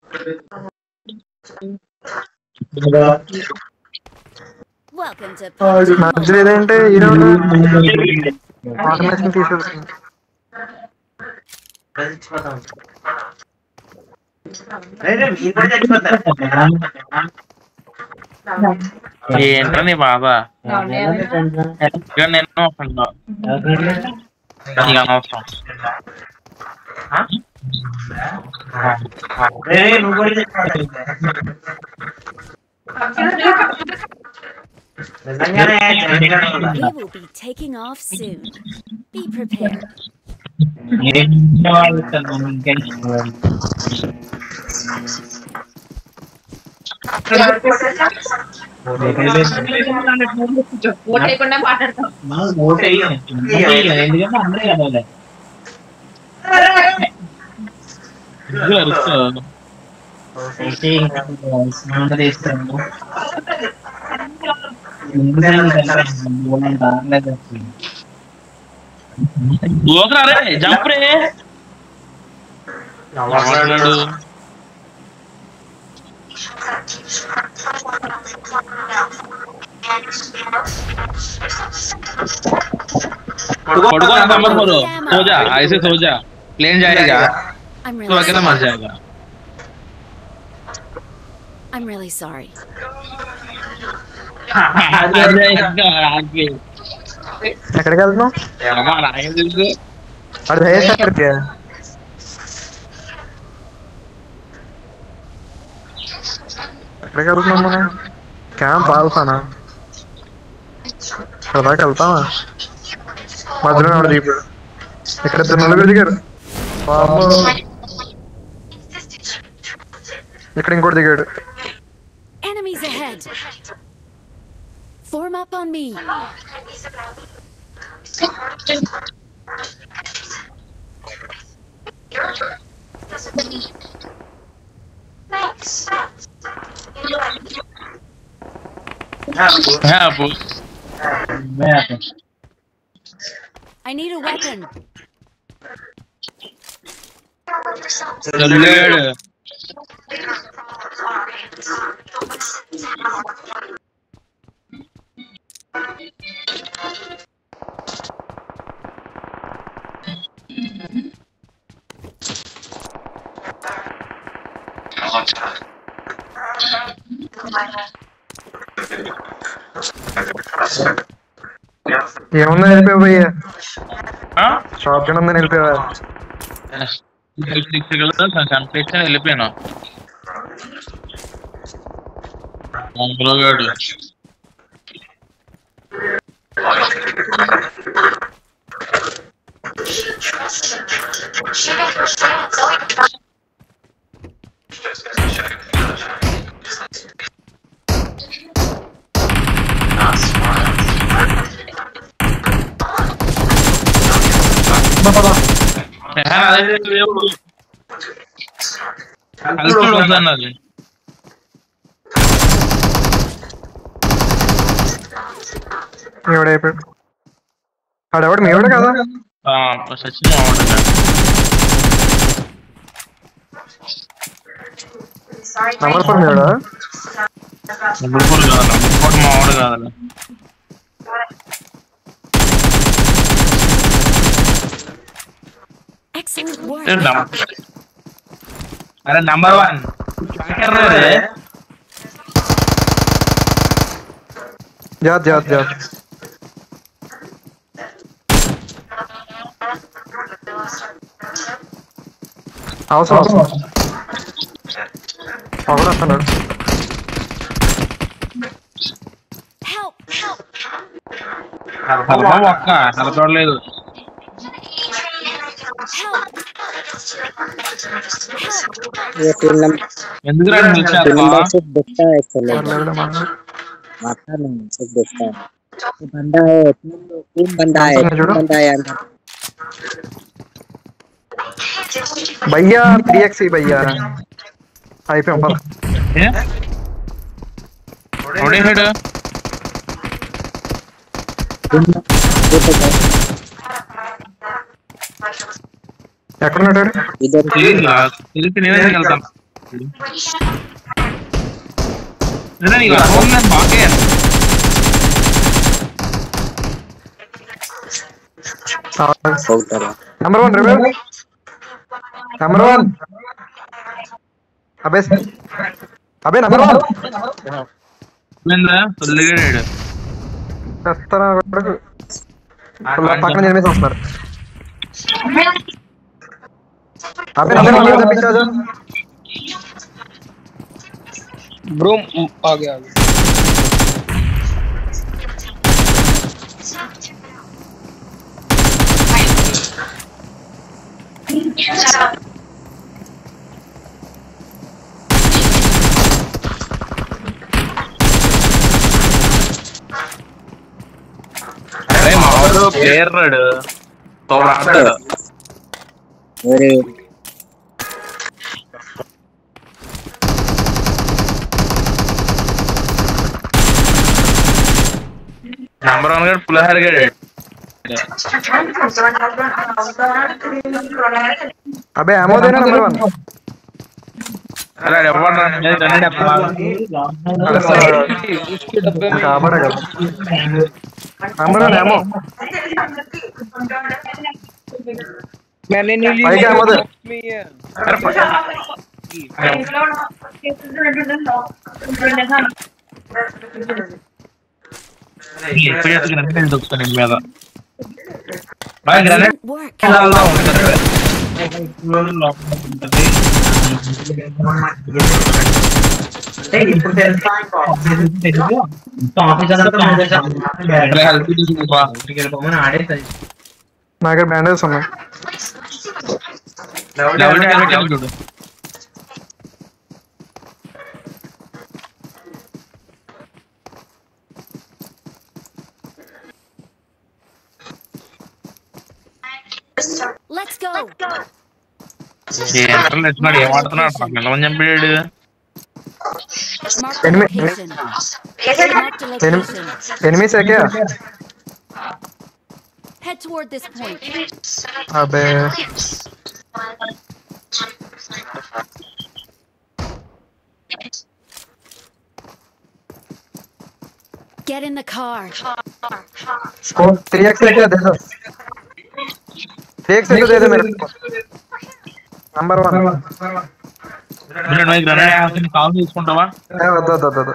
మధ్యలో ఏదంటే ఈరోజు ఆటోమేషన్ తీసేస్తుంది. ఏంటో నీ బాధ. నేను అనవసరం. We will be taking off soon. Be prepared. Jump రే सो जा, ऐसे सो जा, प्लेन जाएगा तो अकेला मर जाएगा. I'm really sorry. ఎక్కడికి వెళ్తున్నావు? అక్కడ ఎక్కడికి ఎక్కడికి వెళ్తున్నాం మనం? క్యాంప్ ఆల్ఫానా? అక్కడ దాకా వెళ్తామా? మధ్యలో ఆవిడ దిగిపోయాడు. ఇక్కడ ఇద్దరు నలుగురు దిగారు. ఇక్కడ ఇంకోటి దిగాడు. Enemies ahead. Form up on me. I need a weapon. ఏమన్నా వెళ్ళిపోయా? షాప్ కి ఉందని వెళ్ళిపోయా? వెళ్ళిపోయాను. ఎవడైపోయాడు? ఆడెవడు? మీ ఎవడు కదా? నంబర్ 4 మీవాడా? మావాడు కాదు. अरे नंबर 1 क्या कर रहे रे? जात అవసరం పగలస్తున్నాడు. ఒక్క అసలు చూడలేదు. ఎందుకు भैया 3x भैया అయిపోయాం పద. ఎక్కడ ఉన్నాడు? వెళ్తాం నీకు అనుభవం బాగా Number 1 rebel. Number 1. Abe number 1. తొలిగాడు చెత్తనా కొడుకు. పక్కన ఎనిమిది వస్తున్నారు. అబే పిచ్చాడు. ब्रो आ गया అరే మావాడు ప్లేయర్ రాడు తోడాడు अरे నెంబర్ 1 గడు పులిహార గడు అబే ammo దేనా number 1. అరే ఎవడ్రా నేను గన్ను డబ్బా కాబడగా number 1 ammo. मैंने नहीं ली भाई क्या ammo दे. మీద గ్రానైట్ Work. నా దగ్గర బ్యాండేజ్ ఉన్నాయి. Let's go. ఏమాడుతున్నాడు నిలవని చంపాడు Mark the Enemy. location. Mark the location. Enemies है क्या? Head toward this point. अबे Get in the car. इसको 3x लेके दे दो. 3x लेके दे दे मेरे को. Number 1. గ్రానైట్ కాల్ తీసుకుంటావా వద్దు.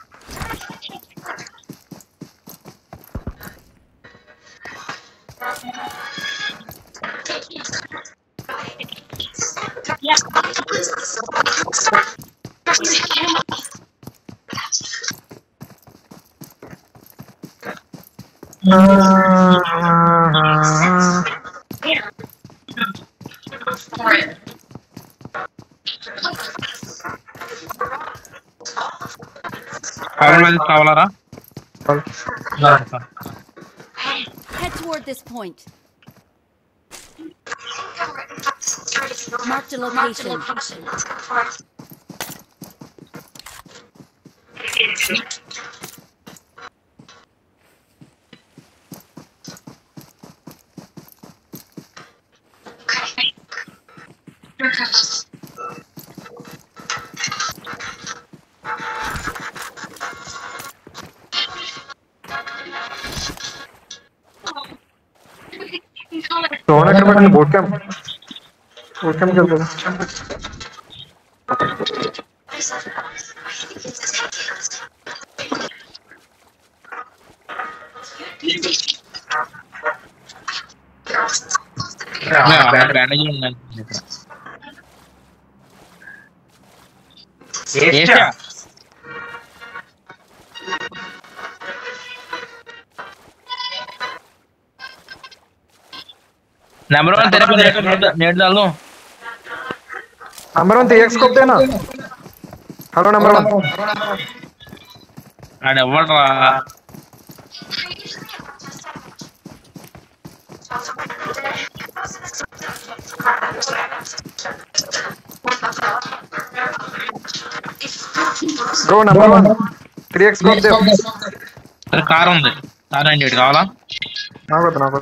కావాలరా Head toward this point. Mark the location. सोना कर बटन बोट कैम चलता है బ్యాండేజ్ ఉన్నాయి నెంబర్ 1 तेरे को नेट डाल दो नंबर 1 3x स्कोप देना हेलो नंबर 1 आड़े ఎవడ్రా गो नंबर 1 3x स्कोप दे अरे కార్ ఉంది కార్ 98 కావాలా నాకు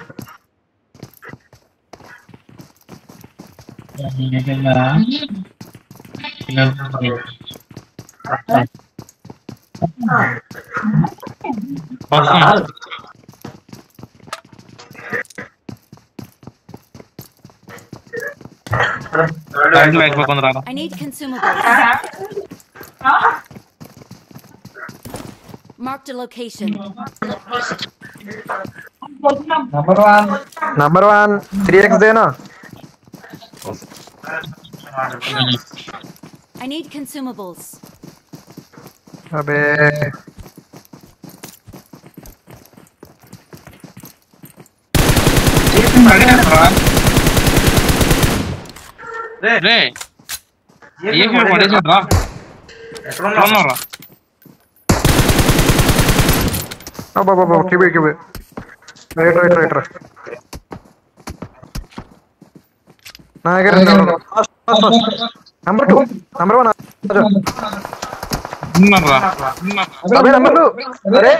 I need consumables. Marked a location. Number 1 3x देना. I need consumables. अबे రే ఏ కూడా పడేసాడ్రా ఎక్కడున్నారా అబ్బబ్బబ్బ కిబే రైట్ నా దగ్గర నంబర్ 2 నంబర్ 1 ఉన్నారా అబే నంబర్ 2 అరే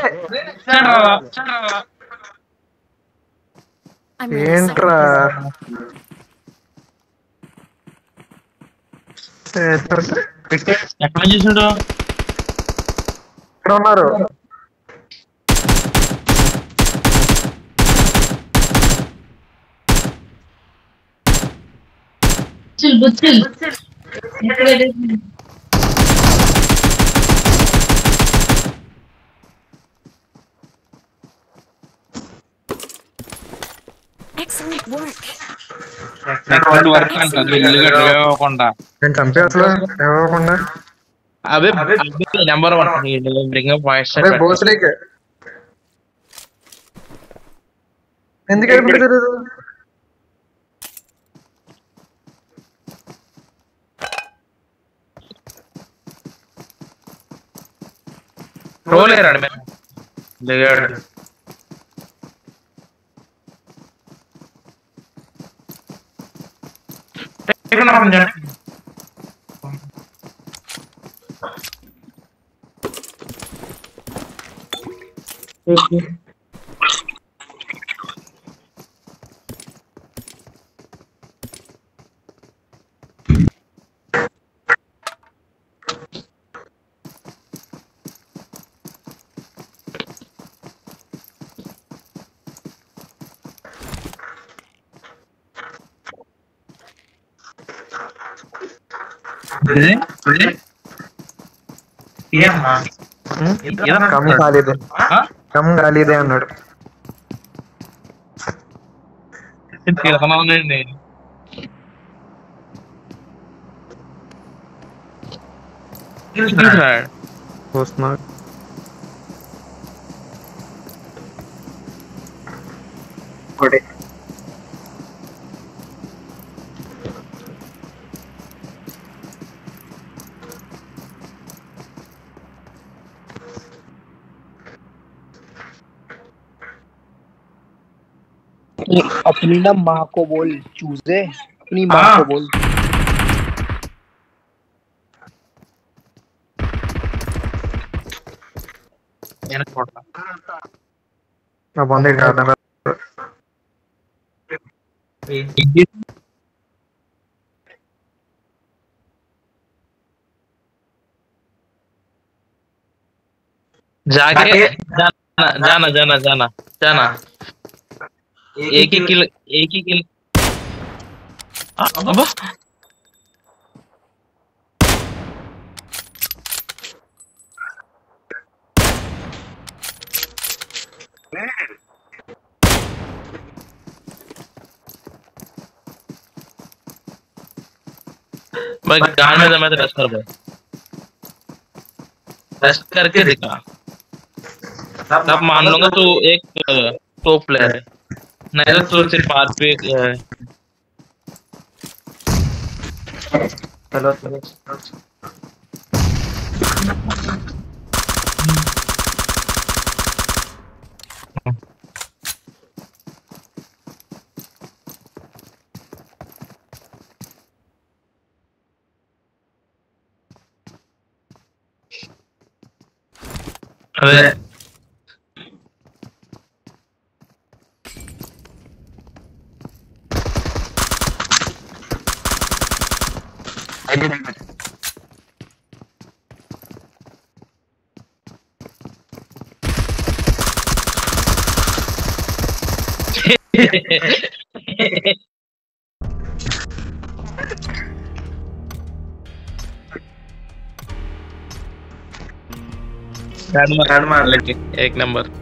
I'm really ఏంట్రా ఎక్కడ చేసాడు ఇక్కడ ఉన్నారు. Excellent work. వర్క్ అంటారు ఇవ్వకుండా నేను చంపే అసలు ఇవ్వకుండా అదే నెంబర్ 1 డెలివరింగ్ వాయిస్ అదే భోసలేకే ఎందుకు తెలియదు. రోల్ ఏరాడు మేము దిగాడు కమ్ గాలిదే అన్నాడు. వస్తున్నా अपनी ना माँ को बोल चूजे अपनी माँ को बोल बंदे काटना जाके जाना एक ही किल अब भाई गान में मैं तो रश कर भाई रश करके दिखा तब मान लूंगा तू एक टॉप प्लेयर है नहीं तो तू सिर्फ बात पे चलो अरे गाड मार लेके एक नंबर।